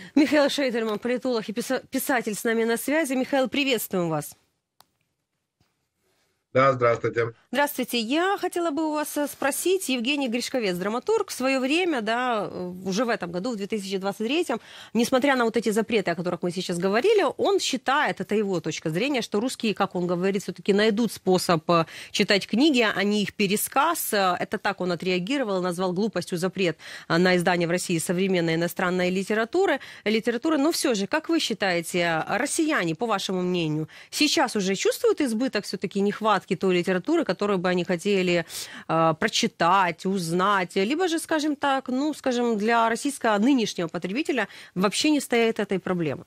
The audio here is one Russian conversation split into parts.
Михаил Шейдерман, политолог и писатель с нами на связи. Михаил, приветствуем вас. Да, здравствуйте. Здравствуйте. Я хотела бы у вас спросить, Евгений Гришковец, драматург, в свое время, да, уже в этом году, в 2023, несмотря на вот эти запреты, о которых мы сейчас говорили, он считает, это его точка зрения, что русские, как он говорит, все-таки найдут способ читать книги, а не их пересказ. Это так он отреагировал, назвал глупостью запрет на издание в России современной иностранной литературы. Но все же, как вы считаете, россияне, по вашему мнению, сейчас уже чувствуют избыток все-таки нехватки той литературы, которую бы они хотели прочитать, узнать, либо же, скажем так, для российского нынешнего потребителя вообще не стоит этой проблемы?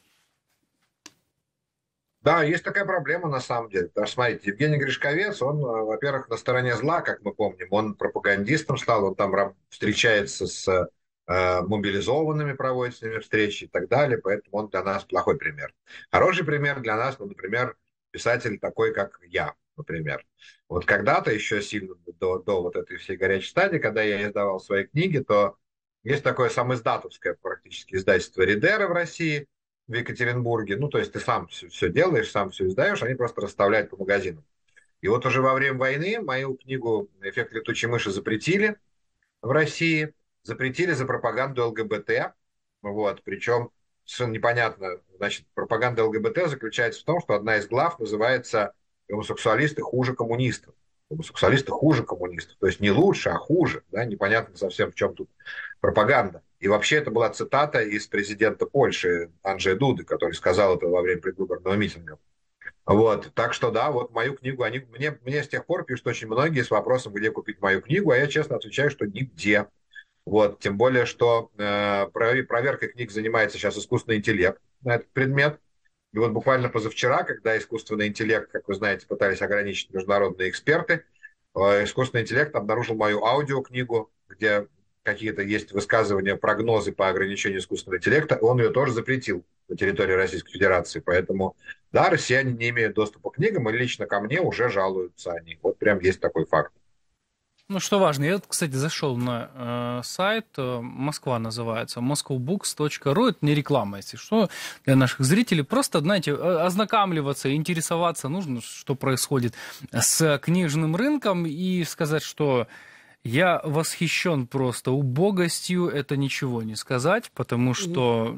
Да, есть такая проблема на самом деле. Потому что, смотрите, Евгений Гришковец, он, во-первых, на стороне зла, как мы помним. Он пропагандистом стал, он там встречается с мобилизованными, проводит с ними встречи и так далее. Поэтому он для нас плохой пример. Хороший пример для нас, ну, например, писатель такой, как я, например. Вот когда-то, еще сильно до вот этой всей горячей стадии, когда я издавал свои книги, то есть такое самоиздатовское практически издательство «Ридера» в России, в Екатеринбурге. Ну, то есть ты сам все делаешь, сам все издаешь, они просто расставляют по магазинам. И вот уже во время войны мою книгу «Эффект летучей мыши» запретили в России, запретили за пропаганду ЛГБТ. Вот, причем совершенно непонятно, значит, пропаганда ЛГБТ заключается в том, что одна из глав называется «Гомосексуалисты хуже коммунистов». Гомосексуалисты хуже коммунистов. То есть не лучше, а хуже. Да? Непонятно совсем, в чем тут пропаганда. И вообще это была цитата из президента Польши Анджея Дуды, который сказал это во время предвыборного митинга. Вот, так что да, вот мою книгу, мне с тех пор пишут очень многие с вопросом, где купить мою книгу, а я честно отвечаю, что нигде. Вот, тем более, что проверкой книг занимается сейчас искусственный интеллект на этот предмет. И вот буквально позавчера, когда искусственный интеллект, как вы знаете, пытались ограничить международные эксперты, искусственный интеллект обнаружил мою аудиокнигу, где какие-то есть высказывания, прогнозы по ограничению искусственного интеллекта, он ее тоже запретил на территории Российской Федерации. Поэтому, да, россияне не имеют доступа к книгам, и лично ко мне уже жалуются они. Вот прям есть такой факт. Ну, что важно, я, кстати, зашел на сайт, Москва называется, moscowbooks.ru, это не реклама, если что, для наших зрителей. Просто, знаете, ознакомливаться, интересоваться нужно, что происходит с книжным рынком, и сказать, что я восхищен просто убогостью, это ничего не сказать, потому что,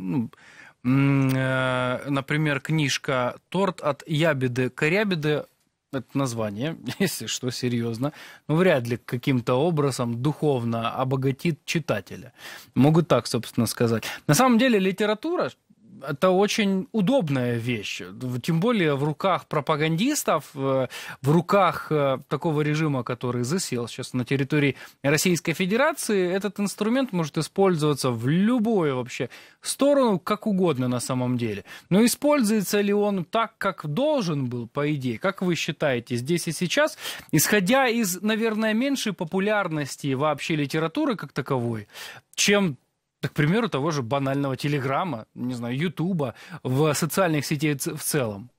например, книжка «Торт от ябеды к корябеды», это название, если что, серьезно, но вряд ли каким-то образом духовно обогатит читателя. Могу так, собственно, сказать. На самом деле литература — это очень удобная вещь, тем более в руках пропагандистов, в руках такого режима, который засел сейчас на территории Российской Федерации. Этот инструмент может использоваться в любую вообще сторону, как угодно на самом деле. Но используется ли он так, как должен был, по идее? Как вы считаете, здесь и сейчас, исходя из, наверное, меньшей популярности вообще литературы как таковой, чем, к примеру, того же банального Телеграма, не знаю, Ютуба, в социальных сетях в целом?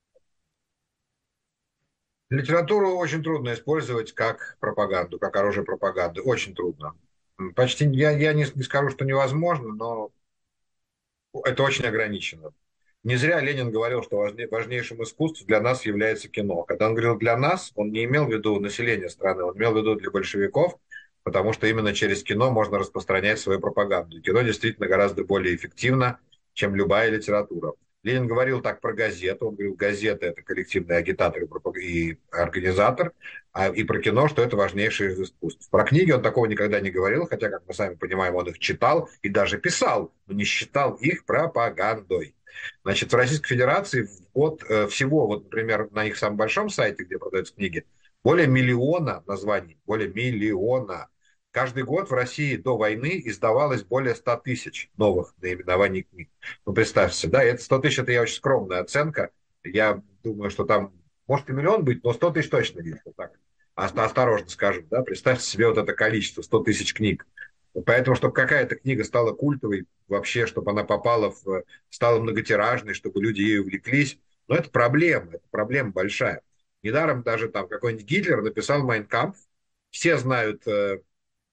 Литературу очень трудно использовать как пропаганду, как оружие пропаганды. Очень трудно. Почти я не скажу, что невозможно, но это очень ограничено. Не зря Ленин говорил, что важнейшим искусством для нас является кино. Когда он говорил «для нас», он не имел в виду население страны, он имел в виду для большевиков, потому что именно через кино можно распространять свою пропаганду. И кино действительно гораздо более эффективно, чем любая литература. Ленин говорил так про газету, он говорил, газета — это коллективный агитатор и организатор, и про кино, что это важнейшее из искусств. Про книги он такого никогда не говорил, хотя, как мы сами понимаем, он их читал и даже писал, но не считал их пропагандой. Значит, в Российской Федерации всего, вот, например, на их самом большом сайте, где продаются книги, более миллиона названий, более миллиона. Каждый год в России до войны издавалось более 100 тысяч новых наименований книг. Ну, представьте, да, это 100 тысяч — это я очень скромная оценка. Я думаю, что там может и миллион быть, но 100 тысяч точно есть. Вот так. Осторожно скажем, да, представьте себе вот это количество, 100 тысяч книг. Поэтому, чтобы какая-то книга стала культовой, вообще, чтобы она стала многотиражной, чтобы люди ею увлеклись, но это проблема большая. Недаром даже там какой-нибудь Гитлер написал «Майн кампф», все знают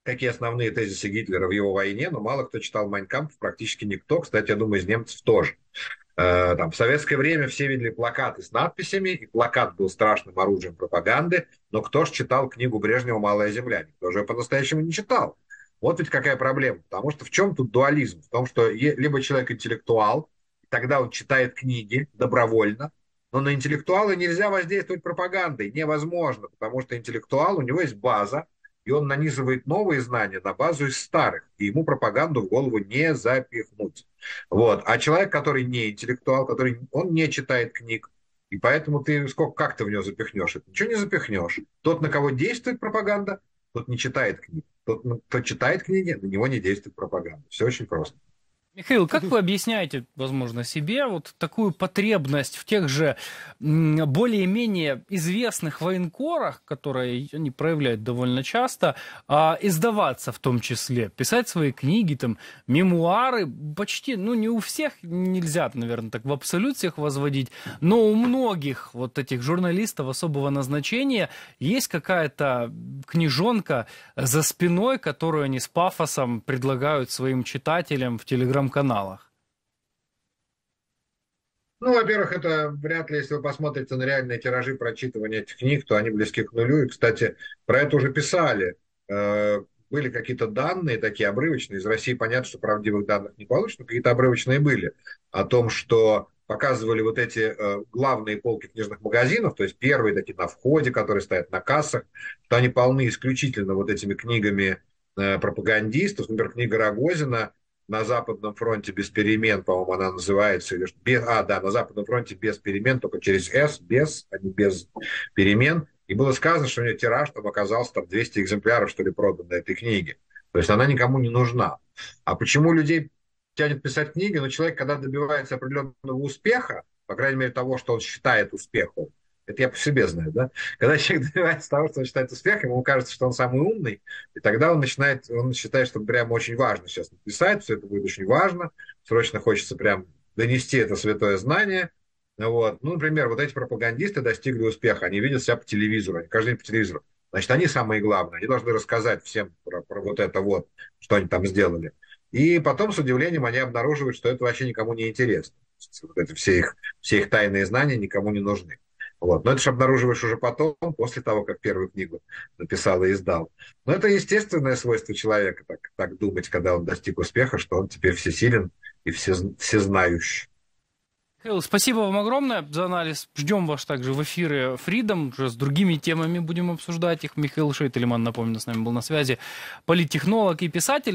какие основные тезисы Гитлера в его войне, но мало кто читал «Майн кампф», практически никто. Кстати, я думаю, из немцев тоже. Там, в советское время все видели плакаты с надписями, и плакат был страшным оружием пропаганды, но кто ж читал книгу Брежнева «Малая земля»? Никто же по-настоящему не читал. Вот ведь какая проблема. Потому что в чем тут дуализм? В том, что либо человек интеллектуал, тогда он читает книги добровольно, но на интеллектуала нельзя воздействовать пропагандой. Невозможно, потому что интеллектуал, у него есть база, и он нанизывает новые знания на базу из старых, и ему пропаганду в голову не запихнуть. Вот. А человек, который не интеллектуал, он не читает книг, и поэтому как ты в него запихнешь? Ничего не запихнешь. Тот, на кого действует пропаганда, тот не читает книг. Тот, кто читает книги, на него не действует пропаганда. Все очень просто. Михаил, как вы объясняете, возможно, себе вот такую потребность в тех же более-менее известных военкорах, которые они проявляют довольно часто, издаваться в том числе, писать свои книги, там, мемуары, почти, ну, не у всех нельзя, наверное, так в абсолют всех возводить, но у многих вот этих журналистов особого назначения есть какая-то книжонка за спиной, которую они с пафосом предлагают своим читателям в телеграм-каналах. Ну, во-первых, это вряд ли, если вы посмотрите на реальные тиражи прочитывания этих книг, то они близки к нулю. И, кстати, про это уже писали. Были какие-то данные такие обрывочные. Из России понятно, что правдивых данных не получится, но какие-то обрывочные были. О том, что показывали вот эти главные полки книжных магазинов, то есть первые такие на входе, которые стоят на кассах, что они полны исключительно вот этими книгами пропагандистов. Например, книга Рогозина «На Западном фронте без перемен», по-моему, она называется. На Западном фронте без перемен, только через «С», без, а не без перемен. И было сказано, что у нее тираж там оказался там 200 экземпляров, что ли, продано этой книги. То есть она никому не нужна. А почему людей тянет писать книги? Но человек, когда добивается определенного успеха, по крайней мере того, что он считает успехом, это я по себе знаю, да? Когда человек добивается того, что он считает успехом, ему кажется, что он самый умный, и тогда он считает, что прям очень важно сейчас написать, все это будет очень важно, срочно хочется прям донести это святое знание. Вот. Ну, например, вот эти пропагандисты достигли успеха, они видят себя по телевизору, они каждый день по телевизору. Значит, они самые главные, они должны рассказать всем про вот это вот, что они там сделали. И потом с удивлением они обнаруживают, что это вообще никому не интересно. Вот это все их тайные знания никому не нужны. Вот. Но это же обнаруживаешь уже потом, после того, как первую книгу написал и издал. Но это естественное свойство человека, так думать, когда он достиг успеха, что он теперь всесилен и всезнающий. Михаил, спасибо вам огромное за анализ. Ждем вас также в эфире Freedom. Уже с другими темами будем обсуждать их. Михаил Шейтельман, напомню, с нами был на связи. Политтехнолог и писатель.